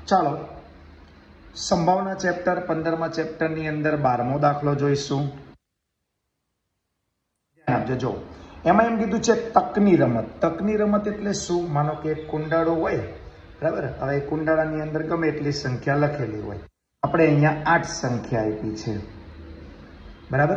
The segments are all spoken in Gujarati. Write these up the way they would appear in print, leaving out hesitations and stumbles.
ચાલો સંભાવના ચેપ્ટર 15મા ચેપ્ટરની અંદર 12મો દાખલો જોઈશું. ધ્યાન આપજો. જો એમાં એમ કીધું છે તકની રમત. તકની રમત એટલે શું? માનો કે એક કુંડાળો હોય, બરાબર. હવે કુંડાળાની અંદર ગમે એટલી સંખ્યા લખેલી હોય. આપણે અહીંયા 8 સંખ્યા આપી છે, બરાબર.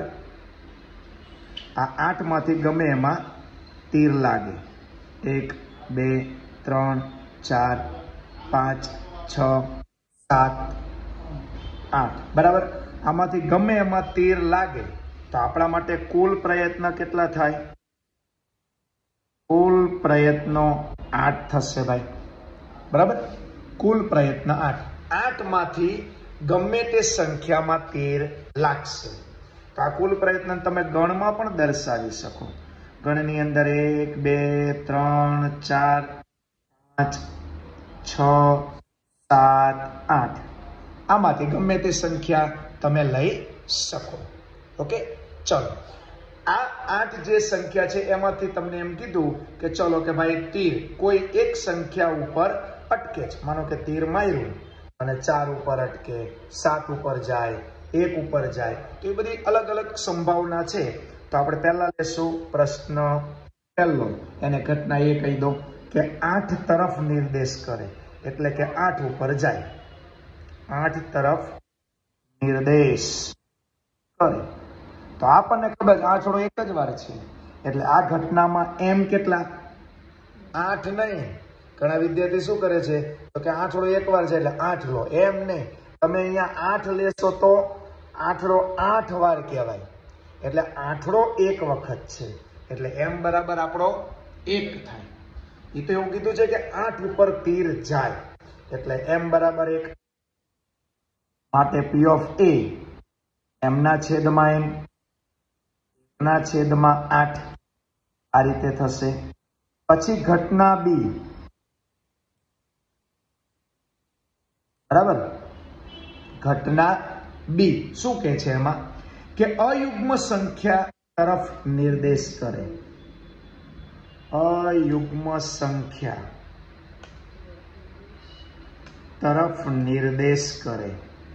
આ 8 માંથી ગમે એમાં તીર લાગે. 1 2 3 4 5 6 7 8, બરાબર. આમાંથી ગમે એમાં તીર લાગે તો આપણા માટે કુલ પ્રયત્ન કેટલા થાય? કુલ પ્રયત્નો 8 થશે ભાઈ, બરાબર. કુલ પ્રયત્ન 8. 8 માંથી ગમે તે સંખ્યામાં તીર લાગશે તો આ કુલ પ્રયત્ન તમે ગણમાં પણ દર્શાવી શકો. ગણની અંદર 1 2 3 4 5 6 7 8, આમાંથી ગમે તે સંખ્યા તમે લઈ શકો. ઓકે, ચલો. આ 8 જે સંખ્યા છે એમાંથી તમને એમ કીધું કે ચલો કે ભાઈ તીર કોઈ એક સંખ્યા ઉપર અટકે છે. માનો કે તીર માર્યું અને 4 ઉપર અટકે, 7 ઉપર જાય, 1 ઉપર જાય, તો એ બધી અલગ અલગ સંભાવના છે. તો આપણે પહેલા લેશું પ્રશ્ન પહેલો. એને ઘટના એ કહી દો કે 8 તરફ નિર્દેશ કરે, એટલે કે 8 ઉપર જાય. 8 તરફ નિર્દેશ કરે તો આપણને ખબર છે આંકડો એક જ વાર છે, એટલે આ ઘટનામાં એમ કેટલા? 8 નહીં. ઘણા વિદ્યાર્થી શું કરે છે તો કે આંકડો એક વાર છે એટલે 8 લો. એમ નહીં, તમે અહીંયા 8 લેશો તો આંકડો 8 વાર કહેવાય, એટલે આંકડો એક વખત છે, એટલે એમ બરાબર આપણો 1 થાય. એ તો એવું કીધું છે કે 8 ઉપર તીર જાય, એટલે એમ બરાબર 1. માટે P of A એમના છેદમાં એમ, ના છેદમાં 8 આ રીતે થશે. પછી ઘટના B, બરાબર. ઘટના B શું કહે છે એમાં કે અયુગ્મ સંખ્યા તરફ નિર્દેશ કરે. અયુગ્મ સંખ્યા તરફ નિર્દેશ કરે.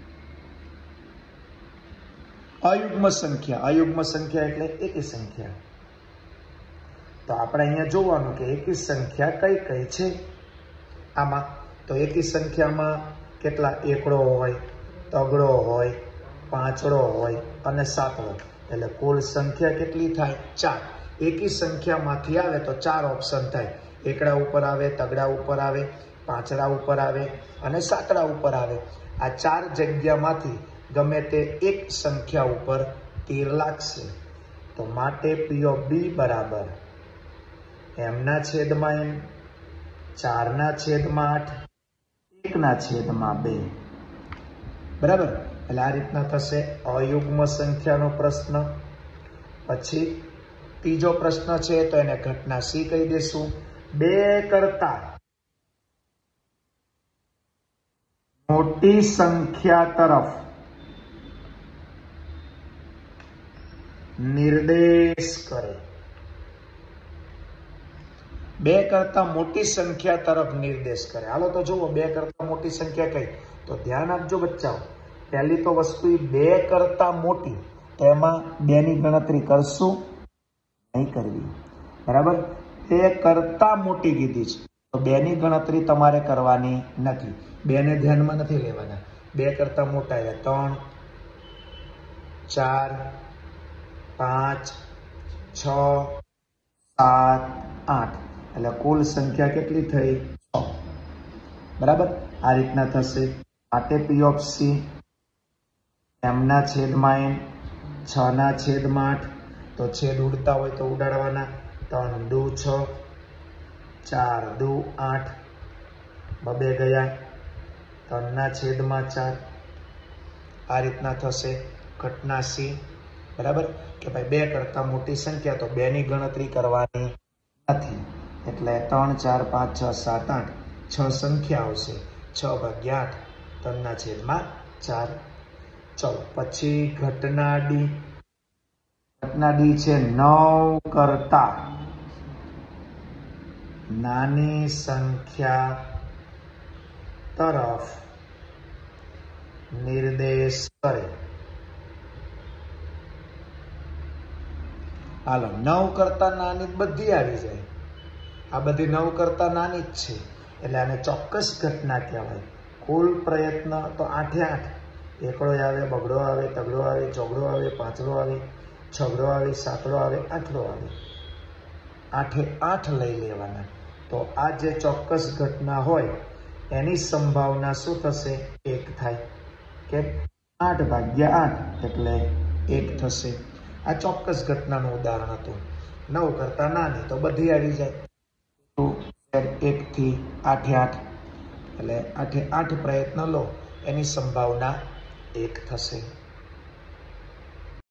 અયુગ્મ સંખ્યા, અયુગ્મ સંખ્યા એટલે એકી સંખ્યા. તો આપણે અહીંયા જોવાનું કે એકી સંખ્યા કઈ કઈ છે આમાં. તો એકી સંખ્યામાં કેટલા એકડો હોય, તગડો હોય, પાંચડો હોય અને સાતડો, એટલે કુલ સંખ્યા કેટલી થાય? 4. એકી સંખ્યામાંથી આવે તો 4 ઓપ્શન થાય. એકડા ઉપર આવે, તગડા ઉપર આવે, પાંચડા ઉપર આવે અને સાતડા ઉપર આવે. આ 4 જગ્યામાંથી ગમે તે એક સંખ્યા ઉપર તીર લાગશે. તો માટે P of B બરાબર એમના છેદમાં એમ, 4 ના છેદમાં 8, 1 ના છેદમાં 2, બરાબર. એટલે આ રીતના થશે અયુગ્મ સંખ્યાનો પ્રશ્ન. પછી ત્રીજો પ્રશ્ન છે તો એને ઘટના C કહી દેશું. 2 કરતા મોટી સંખ્યા તરફ નિર્દેશ કરે. 2 કરતા મોટી સંખ્યા તરફ નિર્દેશ કરે. હાલો તો જુઓ 2 કરતા મોટી સંખ્યા કઈ? તો ધ્યાન આપજો બચ્ચાઓ. પહેલી તો વસ્તુ 2 કરતા મોટી, તો એમાં 2 ની ગણતરી કરશું નહીં કરવી, બરાબર. 2 કરતા મોટી કીધી છે તો 2 ની ગણતરી તમારે કરવાની નથી. 2 ને ધ્યાનમાં નથી લેવાના. 2 કરતા મોટા એટલે 3 4 5 6 7 8, એટલે કુલ સંખ્યા કેટલી થઈ? 6, બરાબર. આ રીતના થશે. માટે P of C એમના છેદમાં એમ, 6 ના છેદમાં 8, તો છેદ ઉડતા હોય તો ઉડાડવાના. 3 દુ 6, 4 દુ 8, 2 ગયા. 3 ના છેદમાં 4 આ રીતના થશે. ઘટના C, બરાબર. કે ભાઈ 2 કરતા મોટી સંખ્યા તો 2 ની ગણતરી કરવાની નથી, એટલે 3 4 5 6 7 8 6 સંખ્યા આવશે. 6 ભાગ્યા 8, 3 ના છેદમાં 4. ચલો પછી ઘટના D. ઘટના D છે 9 કરતા નાની સંખ્યા તરફ નિર્દેશ કરે. હાલો, 9 કરતા નાની બધી આવી જાય. આ બધી 9 કરતા નાની જ છે, એટલે આને ચોક્કસ ઘટના કહેવાય. કુલ પ્રયત્ન તો 8 એ 8. એકડો આવે, બગડો આવે, તગડો આવે, ચોગડો આવે, પાંચડો આવે, છગડો આવે, સાતડો આવે, આઠડો આવે. 8 એ 8 લઈ લેવાના. તો આ જે ચોક્કસ ઘટના હોય એની સંભાવના શું થશે? 1 થાય. કે 8 ભાગ્યા 8 એટલે 1 થશે. આ ચોક્કસ ઘટનાનું ઉદાહરણ હતું. 9 કરતા નાની તો બધી આવી જાય. 1 થી 8 એ 8 એટલે 8 એ 8 પ્રયત્ન લો, એની સંભાવના 1 થશે.